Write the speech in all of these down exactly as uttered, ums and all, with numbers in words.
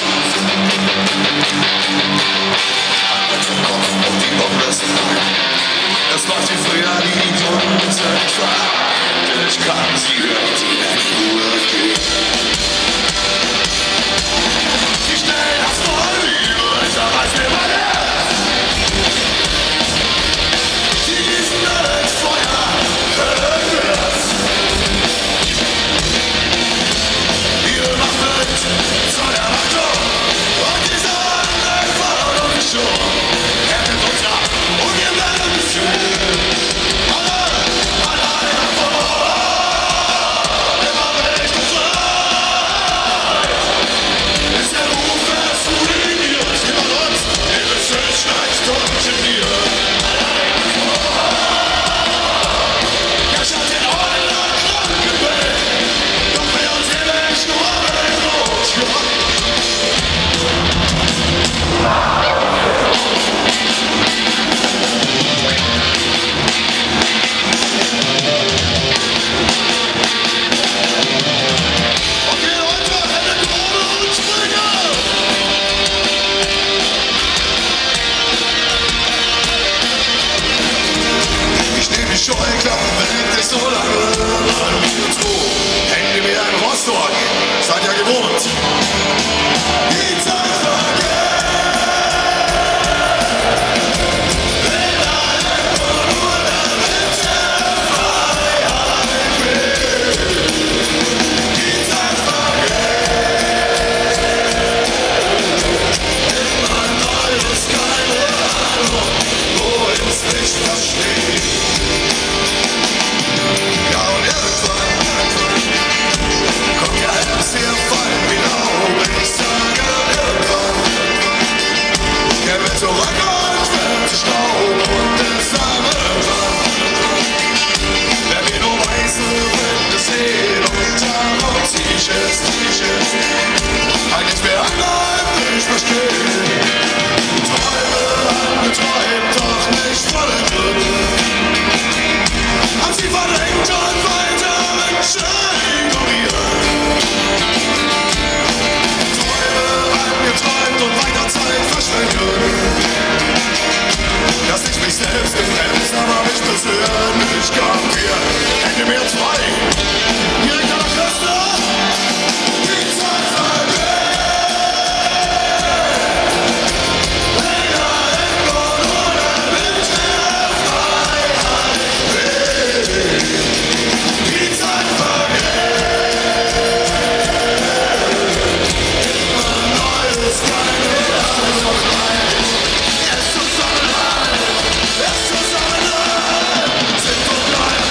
Es läuft wie früher die Kundenfahrt. Ich kann sie hören, sie in die Ruhe gehen. Wie schnell das voll über, ich erreiß mir mein Herz. Sie gießen alle ins Feuer, Höllenwärts. Ihre Macht wird zu der Machtung. Und diese Anlage verhaut uns schon. Härtet uns ab und wir werden fühlen. So lange, an mir zu, hängen wir in Rostock, seid ihr gewohnt. Die Zeit vergeht. Wenn alle nur der Welt der Freiheit will. Die Zeit vergeht. Immer Neues, keine Ahnung, wo ins Licht versteht. Ja, und irgendwann kommt ja alles hier voll genau. Ich sage irgendwann, er wird zurück und wird sich Staub und der Flamme irgendwann. Wer mir nur weiße Wände sehen und darauf T-Shirts, T-Shirts, eigentlich wer anderen nicht versteht. Träume angeträumt, doch nicht voll Glück. Haben sie verdrängt und weiter Menschen ignoriert. Träume angeträumt und weiter Zeit verschwendet. Dass ich mich selbst gebremst, aber mich persönlich kapiert. Hände mir zwei, direkt an der Küste, die Zeit vergeht. Zusammenhalt, es zusammenhalt, sind und bleiben.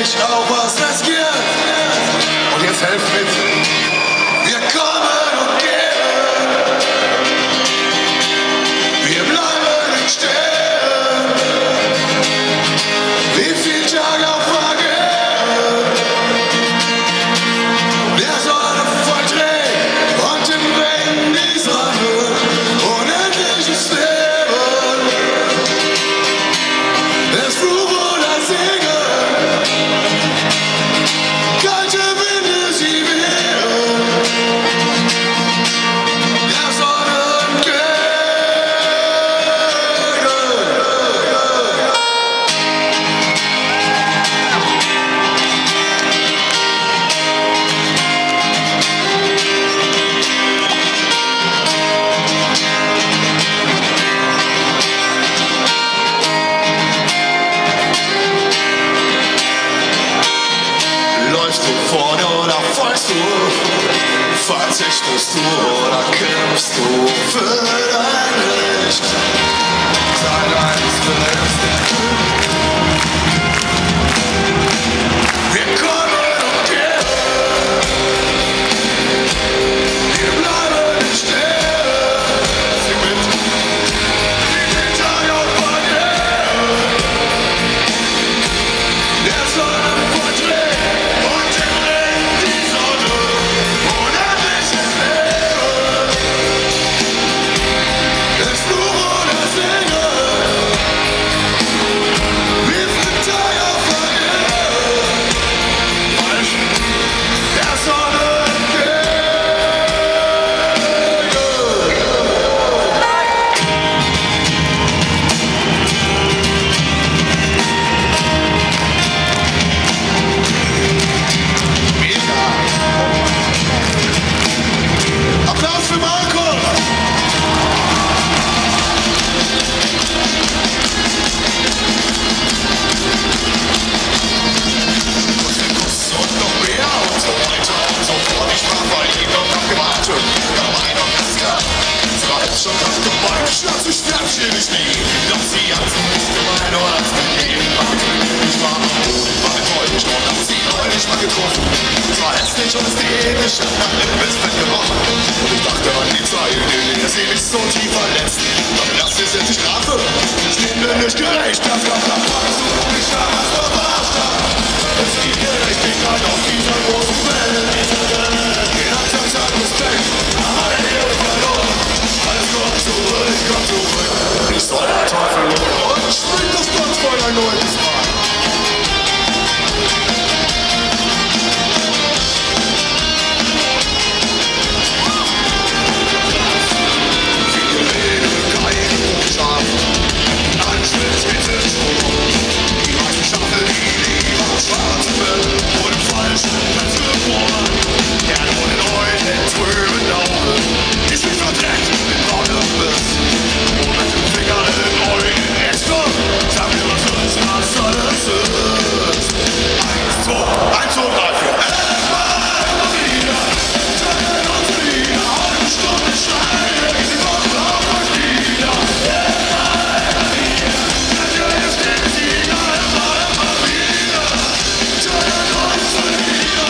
ich auch was riskieren. Und jetzt helft mit. Wir kommen und gehen. Wir bleiben nicht stehen. Wie viel Tage auf vergehen. Der Sonne voll trägt und im Regen die Sonne. Unendliches Leben. Es Fluch oder Segen. Kalte Winde, sie wehren. Der Sonne entgegen. Läufst du vorne oder folgst du? Verzichtest du oder kämpfst du für dein Recht? Tag eins verlässt der Wir kommen und gehen. Wir bleiben nicht stehen. Sing mit. Wie viel Tage auf vergehen. Der Sonne verträgt und im Regen die Sonne. Unendliches Leben. Es Fluch oder Segen. Wie viel Tage auf vergehen. Falsch. Der Sonne entgegen. Mega. Applaus für Marco! Und noch mehr und so weiter und so fort. Ich war bei ihm noch abgewartet. Aber einer Kasker. Zwar ist schon das gemein. Schmerz, ich sterb hier nicht nie. Doch sie hat es nicht gemein. Und als mein Leben warte. Ich war am Boden, war enttäuscht. Und hab sie neulich mal getroffen. Es war hässlich und ästhetisch. Nach dem Besten gerochen. Und ich dachte an die Zeit, in der sie mich so tief verletzt. Doch das ist jetzt die Strafe. Ich nehm mir nicht gerecht. Das gab da fragst du mich, was du verarscht hast. Es gibt Gerechtigkeit auf dieser großen Welt. Jeder Tag sagt Respekt, aber der Leben verloren. Alles kommt zurück, ich komm zurück. Ich soll der Teufel und ich spring das Tanzbein ein neues Mal. Viele Reden, keine Botschaft. Alles mit Hitzeschwung. Die meisten schaffen die Liebe auf schwarzen Welt und im falschen Netz geboren. Gerne ohne Leute in trüben Augen. Ich bin verdreckt mit braunem Biss. Und mit dem Finger in euren Extra. Sag mir, was uns das alles ist. Eins, zwei, eins, zwei, drei, vier. Elfmal immer wieder. Trennen uns wieder. Eine Stunde Steine. Sie kommen auf euch wieder. Natürlich stehen sie immer, immer, immer wieder. Trennen uns wieder.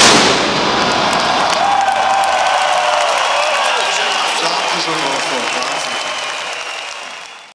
schon mal vor.